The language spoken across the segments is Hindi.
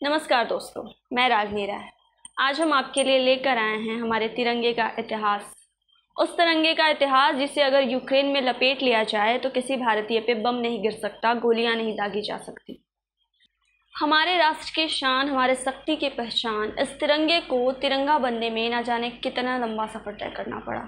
नमस्कार दोस्तों, मैं रागनी राय। आज हम आपके लिए लेकर आए हैं हमारे तिरंगे का इतिहास। उस तिरंगे का इतिहास जिसे अगर यूक्रेन में लपेट लिया जाए तो किसी भारतीय पे बम नहीं गिर सकता, गोलियां नहीं दागी जा सकती। हमारे राष्ट्र की शान, हमारे शक्ति की पहचान, इस तिरंगे को तिरंगा बनने में ना जाने कितना लंबा सफ़र तय करना पड़ा।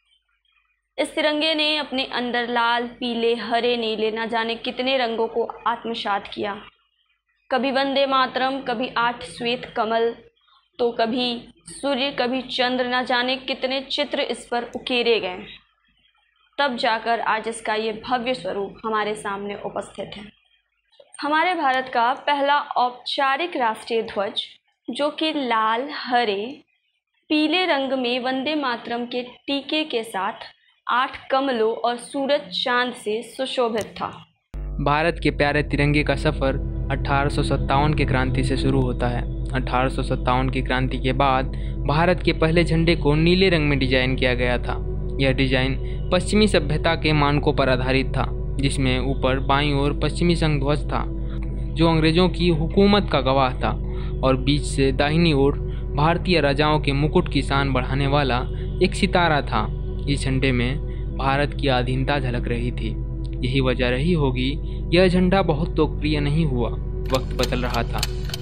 इस तिरंगे ने अपने अंदर लाल, पीले, हरे, नीले ना जाने कितने रंगों को आत्मसात किया। कभी वंदे मातरम, कभी 8 श्वेत कमल, तो कभी सूर्य, कभी चंद्र, ना जाने कितने चित्र इस पर उकेरे गए। तब जाकर आज इसका ये भव्य स्वरूप हमारे सामने उपस्थित है। हमारे भारत का पहला औपचारिक राष्ट्रीय ध्वज, जो कि लाल, हरे, पीले रंग में वंदे मातरम के टीके के साथ 8 कमलों और सूरज चांद से सुशोभित था। भारत के प्यारे तिरंगे का सफ़र 1857 की क्रांति से शुरू होता है। 1857 की क्रांति के बाद भारत के पहले झंडे को नीले रंग में डिजाइन किया गया था। यह डिजाइन पश्चिमी सभ्यता के मानकों पर आधारित था, जिसमें ऊपर बाईं ओर पश्चिमी संघ ध्वज था, जो अंग्रेजों की हुकूमत का गवाह था, और बीच से दाहिनी ओर भारतीय राजाओं के मुकुट की शान बढ़ाने वाला एक सितारा था। इस झंडे में भारत की आधीनता झलक रही थी। यही वजह रही होगी यह झंडा बहुत लोकप्रिय नहीं हुआ। वक्त बदल रहा था।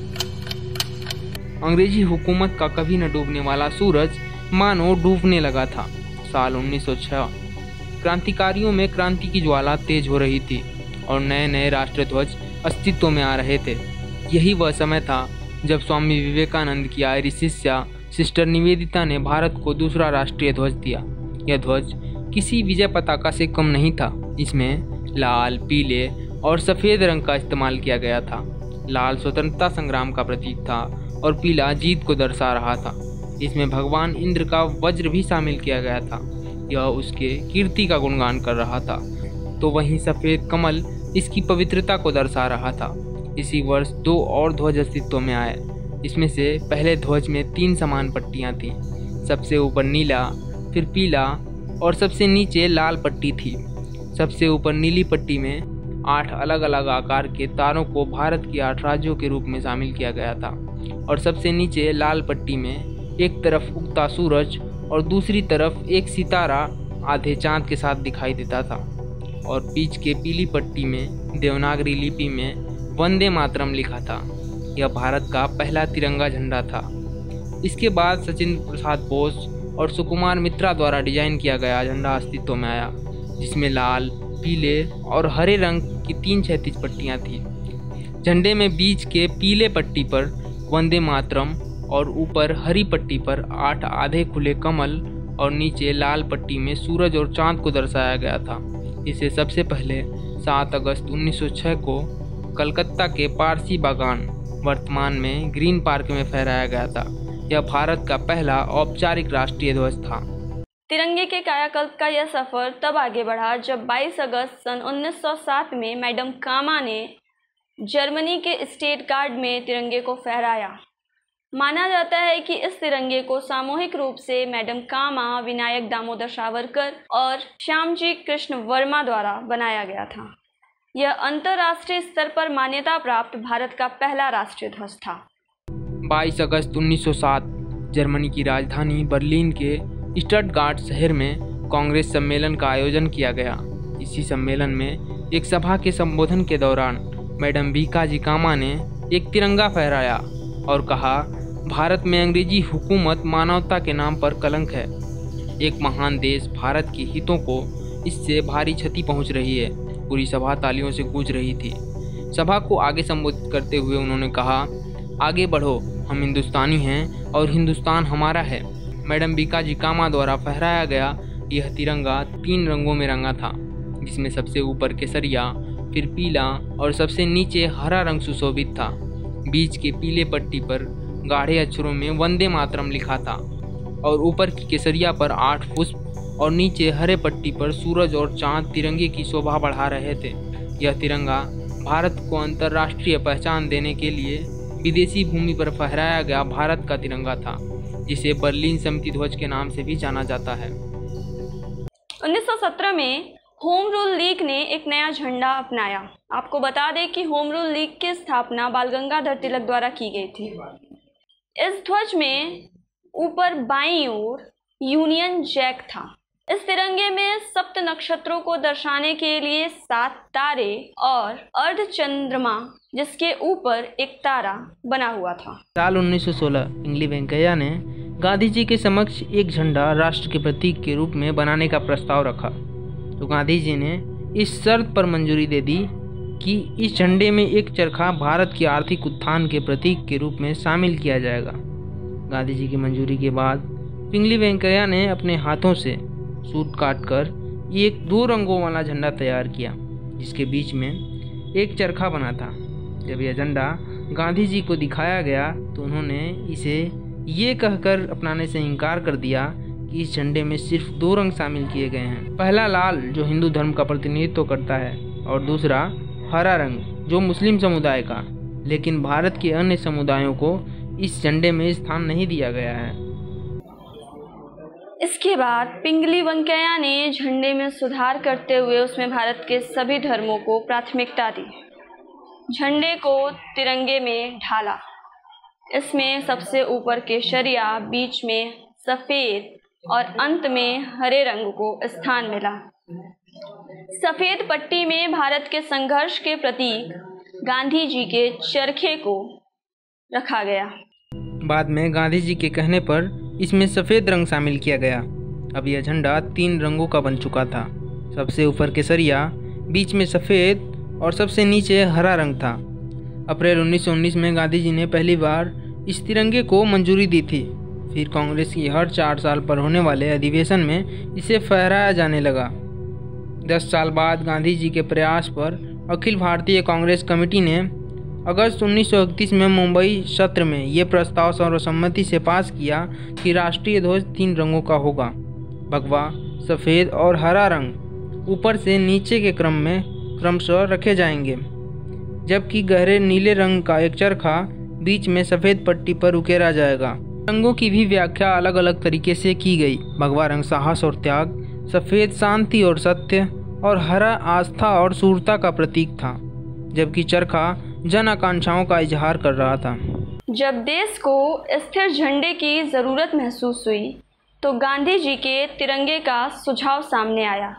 अंग्रेजी हुकूमत का कभी न डूबने वाला सूरज मानो डूबने लगा था। साल 1906 क्रांतिकारियों में क्रांति की ज्वाला तेज हो रही थी और नए नए राष्ट्रध्वज अस्तित्व में आ रहे थे। यही वह समय था जब स्वामी विवेकानंद की आयरी शिष्या सिस्टर निवेदिता ने भारत को दूसरा राष्ट्रीय ध्वज दिया। यह ध्वज किसी विजय पताका से कम नहीं था। इसमें लाल, पीले और सफ़ेद रंग का इस्तेमाल किया गया था। लाल स्वतंत्रता संग्राम का प्रतीक था और पीला जीत को दर्शा रहा था। इसमें भगवान इंद्र का वज्र भी शामिल किया गया था। यह उसके कीर्ति का गुणगान कर रहा था। तो वहीं सफ़ेद कमल इसकी पवित्रता को दर्शा रहा था। इसी वर्ष 2 और ध्वज अस्तित्व में आए। इसमें से पहले ध्वज में 3 समान पट्टियाँ थीं। सबसे ऊपर नीला, फिर पीला और सबसे नीचे लाल पट्टी थी। सबसे ऊपर नीली पट्टी में 8 अलग अलग आकार के तारों को भारत के 8 राज्यों के रूप में शामिल किया गया था, और सबसे नीचे लाल पट्टी में एक तरफ उगता सूरज और दूसरी तरफ एक सितारा आधे चांद के साथ दिखाई देता था, और बीच के पीली पट्टी में देवनागरी लिपि में वंदे मातरम लिखा था। यह भारत का पहला तिरंगा झंडा था। इसके बाद सचिंद्र प्रसाद बोस और सुकुमार मित्रा द्वारा डिजाइन किया गया झंडा अस्तित्व में आया, जिसमें लाल, पीले और हरे रंग की 3 क्षैतिज पट्टियाँ थीं। झंडे में बीच के पीले पट्टी पर वंदे मातरम और ऊपर हरी पट्टी पर 8 आधे खुले कमल और नीचे लाल पट्टी में सूरज और चांद को दर्शाया गया था। इसे सबसे पहले 7 अगस्त 1906 को कलकत्ता के पारसी बागान, वर्तमान में ग्रीन पार्क में फहराया गया था। यह भारत का पहला औपचारिक राष्ट्रीय ध्वज था। तिरंगे के कायाकल्प का यह सफ़र तब आगे बढ़ा जब 22 अगस्त सन 1907 में मैडम कामा ने जर्मनी के स्टेट गार्ड में तिरंगे को फहराया। माना जाता है कि इस तिरंगे को सामूहिक रूप से मैडम कामा, विनायक दामोदर सावरकर और श्यामजी कृष्ण वर्मा द्वारा बनाया गया था। यह अंतर्राष्ट्रीय स्तर पर मान्यता प्राप्त भारत का पहला राष्ट्रीय ध्वज था। 22 अगस्त 1907 जर्मनी की राजधानी बर्लिन के स्टटगार्ट शहर में कांग्रेस सम्मेलन का आयोजन किया गया। इसी सम्मेलन में एक सभा के संबोधन के दौरान मैडम भीकाजी कामा ने एक तिरंगा फहराया और कहा, भारत में अंग्रेजी हुकूमत मानवता के नाम पर कलंक है। एक महान देश भारत के हितों को इससे भारी क्षति पहुंच रही है। पूरी सभा तालियों से गूंज रही थी। सभा को आगे संबोधित करते हुए उन्होंने कहा, आगे बढ़ो, हम हिंदुस्तानी हैं और हिंदुस्तान हमारा है। मैडम भीकाजी कामा द्वारा फहराया गया यह तिरंगा 3 रंगों में रंगा था, जिसमें सबसे ऊपर केसरिया, फिर पीला और सबसे नीचे हरा रंग सुशोभित था। बीच के पीले पट्टी पर गाढ़े अक्षरों में वंदे मातरम लिखा था, और ऊपर की केसरिया पर 8 पुष्प और नीचे हरे पट्टी पर सूरज और चांद तिरंगे की शोभा बढ़ा रहे थे। यह तिरंगा भारत को अंतर्राष्ट्रीय पहचान देने के लिए विदेशी भूमि पर फहराया गया भारत का तिरंगा था, जिसे बर्लिन समिति ध्वज के नाम से भी जाना जाता है। 1917 में होम रूल लीग ने एक नया झंडा अपनाया। आपको बता दें कि होम रूल लीग की स्थापना बाल गंगाधर तिलक द्वारा की गई थी। इस ध्वज में ऊपर बाईं ओर यूनियन जैक था। इस तिरंगे में सप्त नक्षत्रों को दर्शाने के लिए 7 तारे और अर्धचंद्रमा जिसके ऊपर एक तारा बना हुआ था। साल 1916 पिंगली वेंकैया ने गांधी जी के समक्ष एक झंडा राष्ट्र के प्रतीक के रूप में बनाने का प्रस्ताव रखा, तो गांधी जी ने इस शर्त पर मंजूरी दे दी कि इस झंडे में एक चरखा भारत के आर्थिक उत्थान के प्रतीक के रूप में शामिल किया जाएगा। गांधी जी की मंजूरी के बाद पिंगली वेंकैया ने अपने हाथों से सूत काटकर एक 2 रंगों वाला झंडा तैयार किया, जिसके बीच में एक चरखा बना था। जब यह झंडा गांधी जी को दिखाया गया तो उन्होंने इसे ये कहकर अपनाने से इनकार कर दिया कि इस झंडे में सिर्फ 2 रंग शामिल किए गए हैं। पहला लाल जो हिंदू धर्म का प्रतिनिधित्व करता है और दूसरा हरा रंग जो मुस्लिम समुदाय का, लेकिन भारत के अन्य समुदायों को इस झंडे में स्थान नहीं दिया गया है। इसके बाद पिंगली वेंकैया ने झंडे में सुधार करते हुए उसमें भारत के सभी धर्मों को प्राथमिकता दी। झंडे को तिरंगे में ढाला। इसमें सबसे ऊपर केसरिया, बीच में सफ़ेद और अंत में हरे रंग को स्थान मिला। सफ़ेद पट्टी में भारत के संघर्ष के प्रतीक गांधी जी के चरखे को रखा गया। बाद में गांधी जी के कहने पर इसमें सफ़ेद रंग शामिल किया गया। अब यह झंडा 3 रंगों का बन चुका था। सबसे ऊपर केसरिया, बीच में सफ़ेद और सबसे नीचे हरा रंग था। अप्रैल 1919 में गांधी जी ने पहली बार इस तिरंगे को मंजूरी दी थी। फिर कांग्रेस की हर 4 साल पर होने वाले अधिवेशन में इसे फहराया जाने लगा। 10 साल बाद गांधी जी के प्रयास पर अखिल भारतीय कांग्रेस कमेटी ने अगस्त 1931 में मुंबई सत्र में ये प्रस्ताव सर्वसम्मति से पास किया कि राष्ट्रीय ध्वज 3 रंगों का होगा। भगवा, सफ़ेद और हरा रंग ऊपर से नीचे के क्रम में क्रमशः रखे जाएंगे, जबकि गहरे नीले रंग का एक चरखा बीच में सफ़ेद पट्टी पर उकेरा जाएगा। रंगों की भी व्याख्या अलग अलग तरीके से की गई। भगवा रंग साहस और त्याग, सफ़ेद शांति और सत्य और हरा आस्था और शूरता का प्रतीक था, जबकि चरखा जन आकांक्षाओं का इजहार कर रहा था। जब देश को स्थिर झंडे की ज़रूरत महसूस हुई तो गांधी जी के तिरंगे का सुझाव सामने आया,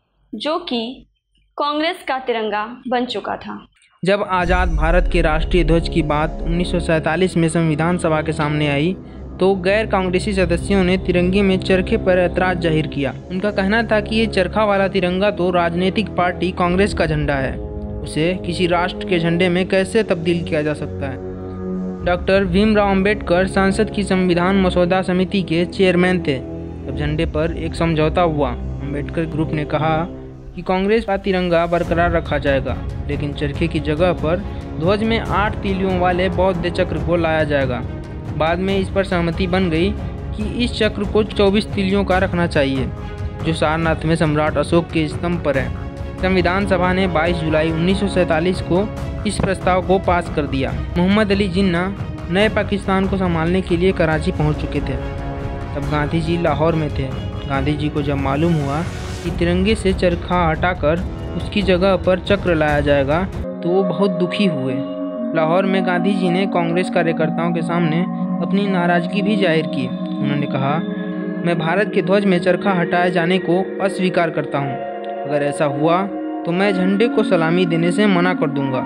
जो कि कांग्रेस का तिरंगा बन चुका था। जब आज़ाद भारत के राष्ट्रीय ध्वज की बात 1947 में संविधान सभा के सामने आई तो गैर कांग्रेसी सदस्यों ने तिरंगे में चरखे पर ऐतराज़ जाहिर किया। उनका कहना था कि ये चरखा वाला तिरंगा तो राजनीतिक पार्टी कांग्रेस का झंडा है, उसे किसी राष्ट्र के झंडे में कैसे तब्दील किया जा सकता है। डॉक्टर भीमराव अंबेडकर संसद की संविधान मसौदा समिति के चेयरमैन थे। जब झंडे पर एक समझौता हुआ, अंबेडकर ग्रुप ने कहा कि कांग्रेस का तिरंगा बरकरार रखा जाएगा, लेकिन चरखे की जगह पर ध्वज में 8 तीलियों वाले बौद्ध चक्र को लाया जाएगा। बाद में इस पर सहमति बन गई कि इस चक्र को 24 तीलियों का रखना चाहिए, जो सारनाथ में सम्राट अशोक के स्तंभ पर है। संविधान सभा ने 22 जुलाई 1947 को इस प्रस्ताव को पास कर दिया। मोहम्मद अली जिन्ना नए पाकिस्तान को संभालने के लिए कराची पहुंच चुके थे। तब गांधी जी लाहौर में थे। गांधी जी को जब मालूम हुआ कि तिरंगे से चरखा हटाकर उसकी जगह पर चक्र लाया जाएगा तो वो बहुत दुखी हुए। लाहौर में गांधी जी ने कांग्रेस कार्यकर्ताओं के सामने अपनी नाराज़गी भी जाहिर की। उन्होंने कहा, मैं भारत के ध्वज में चरखा हटाए जाने को अस्वीकार करता हूँ। अगर ऐसा हुआ तो मैं झंडे को सलामी देने से मना कर दूंगा।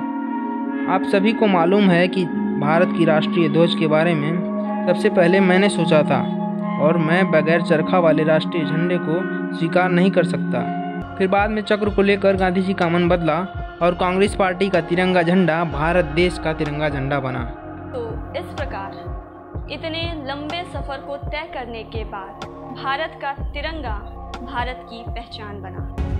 आप सभी को मालूम है कि भारत की राष्ट्रीय ध्वज के बारे में सबसे पहले मैंने सोचा था और मैं बगैर चरखा वाले राष्ट्रीय झंडे को स्वीकार नहीं कर सकता। फिर बाद में चक्र को लेकर गांधी जी का मन बदला और कांग्रेस पार्टी का तिरंगा झंडा भारत देश का तिरंगा झंडा बना। तो इस प्रकार इतने लंबे सफ़र को तय करने के बाद भारत का तिरंगा भारत की पहचान बना।